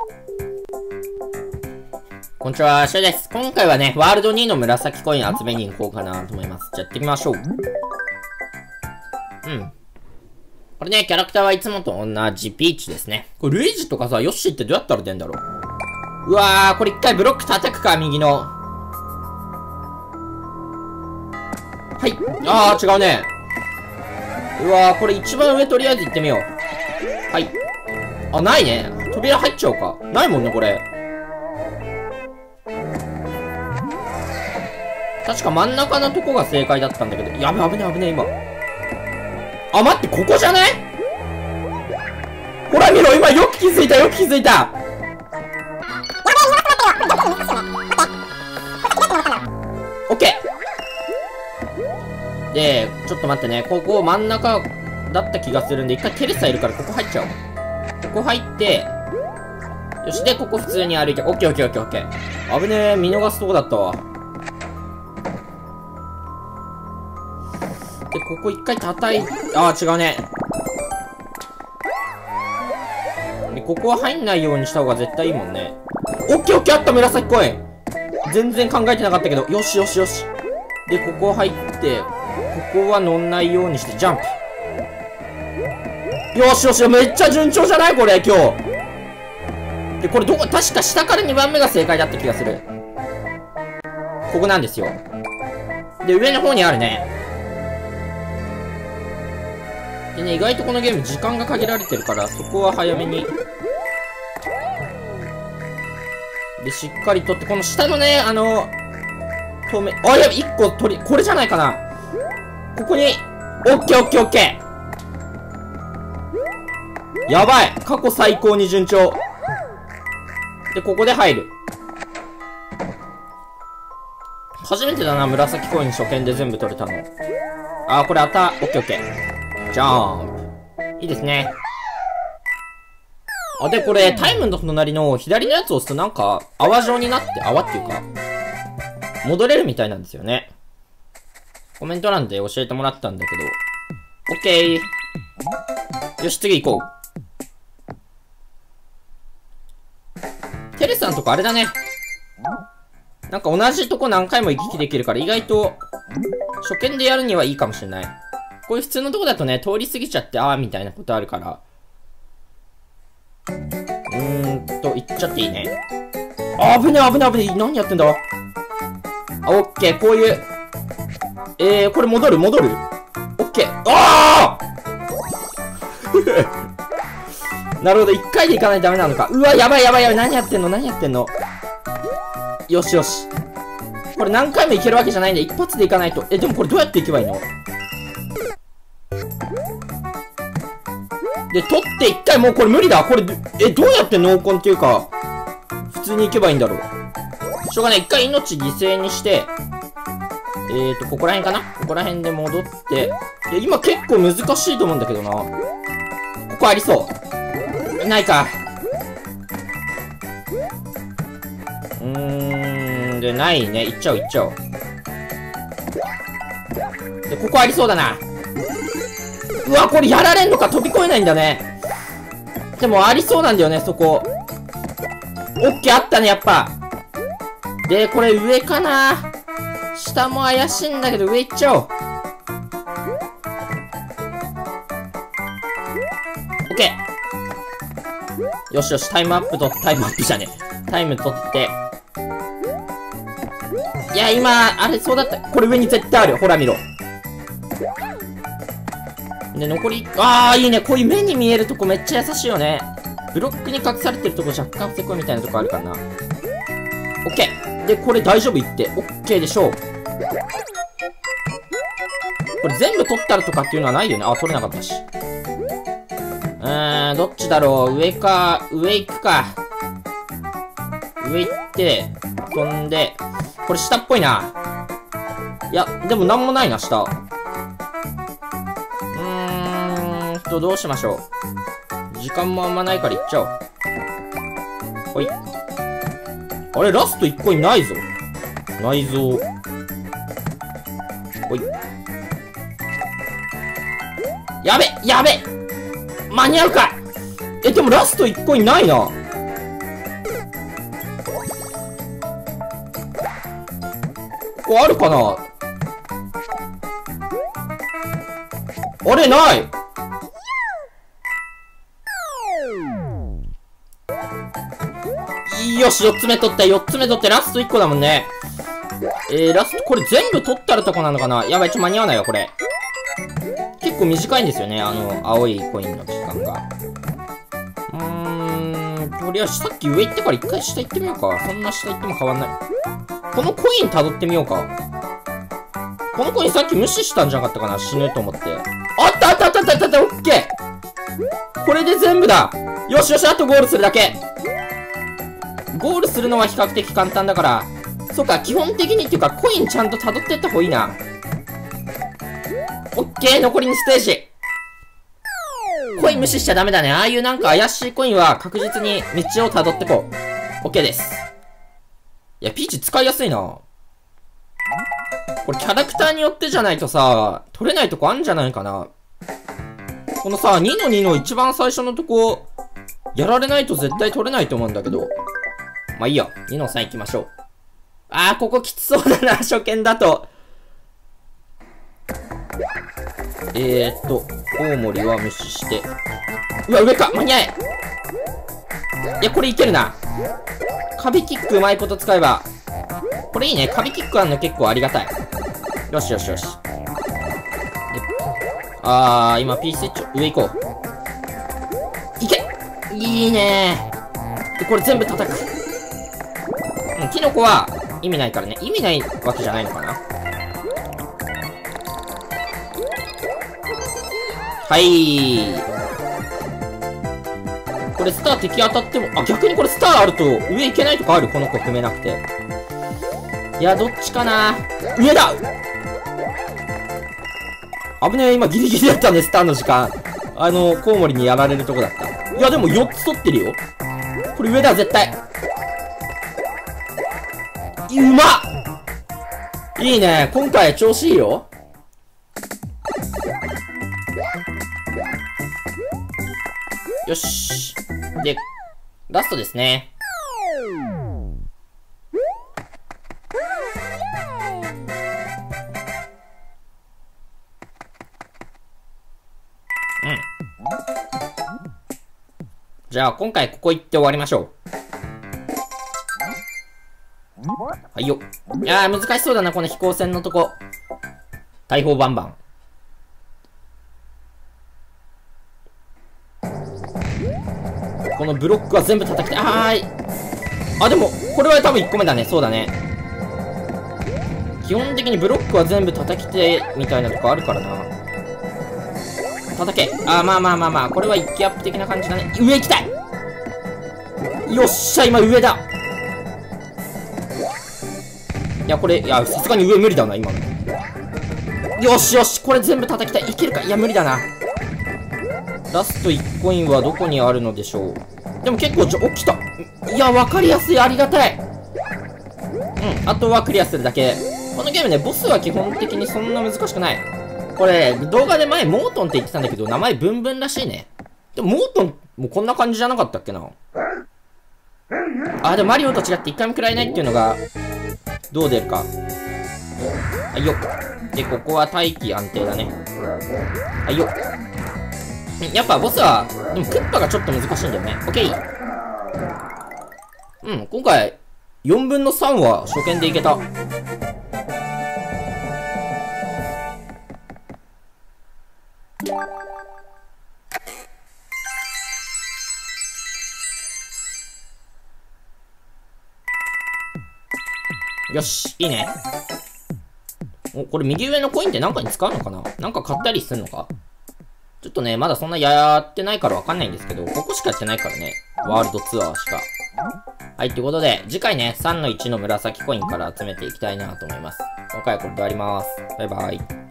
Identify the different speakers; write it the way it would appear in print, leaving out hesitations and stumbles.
Speaker 1: こんにちは、シュウです。今回はね、ワールド2の紫コイン集めに行こうかなと思います。じゃあやってみましょう。これね、キャラクターはいつもと同じピーチですね。これルイージとかさ、ヨッシーってどうやったら出んだろう。うわー、これ一回ブロック叩くか、右の。はい。あー、違うね。うわー、これ一番上とりあえず行ってみよう。はい。あ、ないね。扉入っちゃうか。ないもんね、これ。確か真ん中のとこが正解だったんだけど。やべ、危ね、危ね、今。あ、待って、ここじゃない？ほら見ろ、今よく気づいた、よく気づいた。オッケー。で、ちょっと待ってね。ここ真ん中だった気がするんで、一回テレサいるからここ入っちゃおう。ここ入って、よし、で、ここ普通に歩いて、オッケーオッケーオッケーオッケー。危ねえ、見逃すとこだったわ。で、ここ一回叩い、あー、違うね。で、ここは入んないようにした方が絶対いいもんね。オッケーオッケー、あった、紫コイン。全然考えてなかったけど、よしよしよし。で、ここ入って、ここは乗んないようにして、ジャンプ。よしよし、めっちゃ順調じゃないこれ、今日。で、これ確か下から2番目が正解だった気がする。ここなんですよ。で、上の方にあるね。でね、意外とこのゲーム時間が限られてるから、そこは早めに。で、しっかり取って、この下のね、透明、あ、やべ、1個取り、これじゃないかな。ここに、オッケーオッケーオッケー。やばい、過去最高に順調。で、ここで入る。初めてだな、紫コイン初見で全部取れたの。あー、これオッケーオッケー。ジャンプ。いいですね。あ、で、これ、タイムの隣の左のやつを押すとなんか、泡状になって、泡っていうか、戻れるみたいなんですよね。コメント欄で教えてもらったんだけど。オッケー。よし、次行こう。テレさんとかあれだね。なんか同じとこ何回も行き来できるから意外と、初見でやるにはいいかもしれない。こういう普通のとこだとね、通り過ぎちゃって、あーみたいなことあるから。行っちゃっていいね。あ、危ねえ危ねえ危ねえ。何やってんだ。あ、オッケー、こういう。これ戻るオッケー。あーなるほど、一回で行かないとダメなのか。うわ、やばい。何やってんの。よしよし。これ何回も行けるわけじゃないんで、一発で行かないと。でもこれどうやって行けばいいの？で、取って一回もうこれ無理だ。これ、どうやって濃紺っていうか、普通に行けばいいんだろう。しょうがない。一回命犠牲にして、ここら辺かな？ここら辺で戻って、今結構難しいと思うんだけどな。ここありそう。ないか。で、ないね。行っちゃおう。で、ここありそうだな。うわ、これやられんのか。飛び越えないんだね。でもありそうなんだよね、そこ。オッケー、あったね、やっぱ。で、これ上かな。下も怪しいんだけど、上行っちゃおう。オッケー。よしよし、タイム取って。いや、今、あれ、そうだった。これ上に絶対あるよ。ほら見ろ。で、残り、あー、いいね。こういう目に見えるとこめっちゃ優しいよね。ブロックに隠されてるとこ若干せこいみたいなとこあるからな。オッケー。で、これ大丈夫いって。オッケーでしょう。これ全部取ったらとかっていうのはないよね。あ、取れなかったし。どっちだろう。上行くか。上行って、飛んで、これ下っぽいな。いや、でもなんもないな、下。どうしましょう。時間もあんまないから行っちゃおう。ほい。あれ、ラスト1個にないぞ。内臓。ほい。やべ間に合うか。でもラスト1個にないな。 個あるかな？あれ、ない。よし、4つ目取った。4つ目取ってラスト1個だもんね。ラスト、これ全部取ったらとこなのかな？やばい、間に合わないよ、これ。結構短いんですよね、青いコインの時間が。とりあえずさっき上行ってから一回下行ってみようか。そんな下行っても変わんない。このコイン辿ってみようか。このコインさっき無視したんじゃなかったかな？死ぬと思って。あったあったあったあったあった、オッケー！これで全部だ！よしよし、あとゴールするだけ。ゴールするのは比較的簡単だから。そうか、基本的にっていうか、コインちゃんと辿ってった方がいいな。オッケー、残り2ステージ。コイン無視しちゃダメだね。ああいうなんか怪しいコインは確実に道を辿ってこう。オッケーです。いや、ピーチ使いやすいな。これキャラクターによってじゃないとさ、取れないとこあんじゃないかな。このさ、2の2の一番最初のとこ、やられないと絶対取れないと思うんだけど。まあいいや。2の3行きましょう。あー、ここきつそうだな、初見だと。コウモリは無視して。うわ、上か！間に合え！いや、これいけるな。カビキックうまいこと使えば。これいいね。カビキックあんの結構ありがたい。よしよしよし。今 P スイッチ、上行こう。いけ！いいねー。で、これ全部叩く。キノコは意味ないからね。意味ないわけじゃないのかな。はい。これスター敵当たっても、逆にこれスターあると上行けないとかある？この子踏めなくて。いや、どっちかな？上だ！危ねえ、今ギリギリだったね、スターの時間。コウモリにやられるとこだった。いや、でも4つ取ってるよ。これ上だ、絶対。うまっ！いいね。今回調子いいよ。よし。で、ラストですね。じゃあ、今回ここ行って終わりましょう。はいよ。いやー、難しそうだな、この飛行船のとこ。大砲バンバン。このブロックは全部叩きたい。でも、これは多分1個目だね。そうだね。基本的にブロックは全部叩きて、みたいなとこあるからな。叩け。まあ。これは一気アップ的な感じだね。上行きたい！よっしゃ、今上だ！いや、これ、さすがに上無理だな、今の。よしよし、これ全部叩きたい。いけるか？いや、無理だな。ラスト1コインはどこにあるのでしょう。でも結構起きた。いや、わかりやすい。ありがたい。あとはクリアするだけ。このゲームね、ボスは基本的にそんな難しくない。これ、動画で前、モートンって言ってたんだけど、名前ブンブンらしいね。でも、モートンもこんな感じじゃなかったっけな。でもマリオと違って一回も食らえないっていうのが、どう出るか。はいよ。で、ここは待機安定だね。はいよ。やっぱボスは、でもクッパがちょっと難しいんだよね。オッケー。今回、4分の3は初見でいけた。よし、いいね。これ右上のコインって何かに使うのかな？なんか買ったりするのか？ちょっとね、まだそんなやってないからわかんないんですけど、ここしかやってないからね。ワールドツアーしか。はい、ということで、次回ね、3の1の紫コインから集めていきたいなと思います。今回はこれで終わります。バイバイ。